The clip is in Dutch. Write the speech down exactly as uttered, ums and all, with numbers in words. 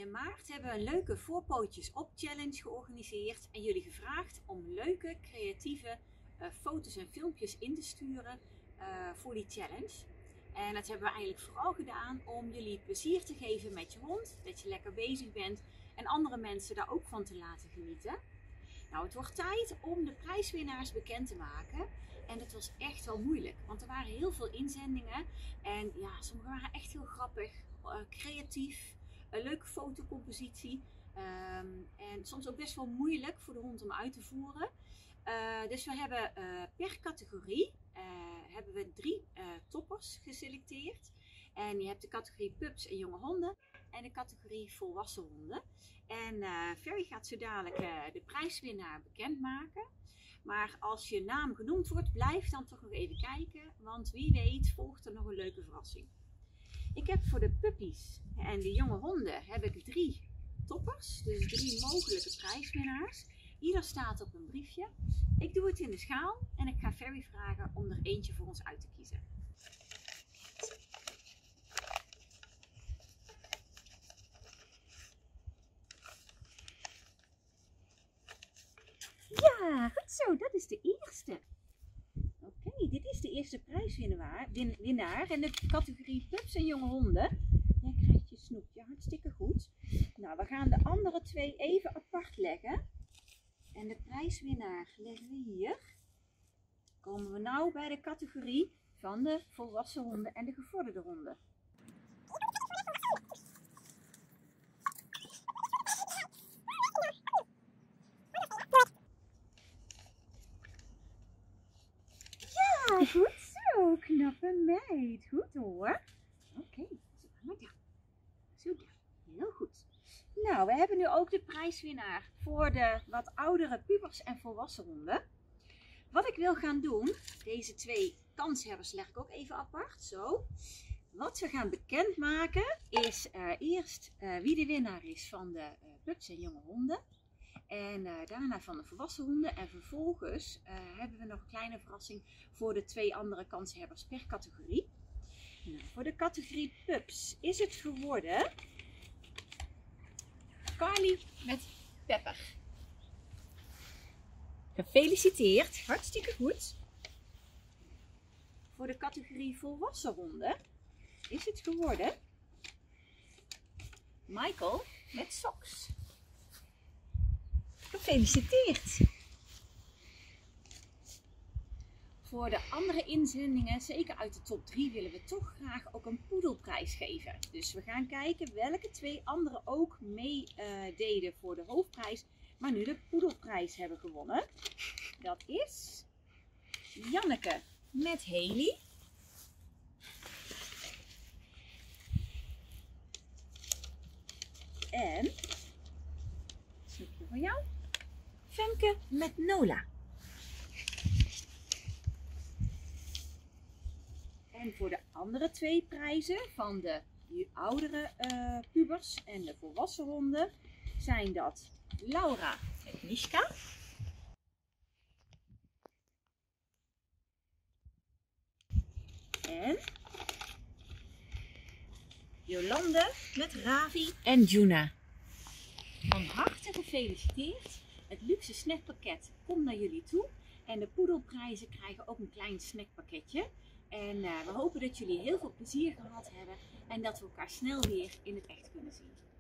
in maart hebben we een leuke voorpootjes op challenge georganiseerd en jullie gevraagd om leuke creatieve uh, foto's en filmpjes in te sturen uh, voor die challenge. En dat hebben we eigenlijk vooral gedaan om jullie plezier te geven met je hond, dat je lekker bezig bent en andere mensen daar ook van te laten genieten. Nou, het wordt tijd om de prijswinnaars bekend te maken. En dat was echt wel moeilijk, want er waren heel veel inzendingen. En ja, sommige waren echt heel grappig, uh, creatief, een leuke fotocompositie. Um, en soms ook best wel moeilijk voor de hond om uit te voeren. Uh, dus we hebben uh, per categorie uh, hebben we drie uh, toppers geselecteerd. En je hebt de categorie pups en jonge honden en de categorie volwassen honden. En uh, Ferry gaat zo dadelijk uh, de prijswinnaar bekendmaken. Maar als je naam genoemd wordt, blijf dan toch nog even kijken. Want wie weet volgt er nog een leuke verrassing. Ik heb voor de puppies en de jonge honden heb ik drie toppers. Dus drie mogelijke prijswinnaars. Ieder staat op een briefje. Ik doe het in de schaal en ik ga Ferry vragen om er eentje voor ons uit te kiezen. Ja, goed zo, dat is de eerste. Oké, okay, dit is de eerste prijswinnaar win, winnaar in de categorie pups en jonge honden. Jij krijgt je snoepje, hartstikke goed. Nou, we gaan de andere twee even apart leggen. En de prijswinnaar leggen we hier. Komen we nou bij de categorie van de volwassen honden en de gevorderde honden. Ja, goed zo, knappe meid. Goed hoor. Oké, okay, zo gaan we daar. Zo daar. Heel goed. Nou, we hebben nu ook de prijswinnaar voor de wat oudere pubers en volwassen honden. Wat ik wil gaan doen, deze twee kanshebbers leg ik ook even apart, zo. Wat we gaan bekendmaken is uh, eerst uh, wie de winnaar is van de uh, pups en jonge honden. En uh, daarna van de volwassen honden. En vervolgens uh, hebben we nog een kleine verrassing voor de twee andere kanshebbers per categorie. Nou, voor de categorie pups is het geworden Carly met Pepper. Gefeliciteerd, hartstikke goed. Voor de categorie volwassen honden is het geworden Michael met Socks. Gefeliciteerd. Voor de andere inzendingen, zeker uit de top drie, willen we toch graag ook een poedelprijs geven. Dus we gaan kijken welke twee anderen ook meededen uh, voor de hoofdprijs, maar nu de poedelprijs hebben gewonnen. Dat is Janneke met Haley. En, snoepje voor jou, Femke met Nola. En voor de andere twee prijzen van de oudere uh, pubers en de volwassen honden zijn dat Laura met Mishka. En Jolande met Ravi en Juna. Van harte gefeliciteerd. Het luxe snackpakket komt naar jullie toe. En de poedelprijzen krijgen ook een klein snackpakketje. En uh, we hopen dat jullie heel veel plezier gehad hebben. En dat we elkaar snel weer in het echt kunnen zien.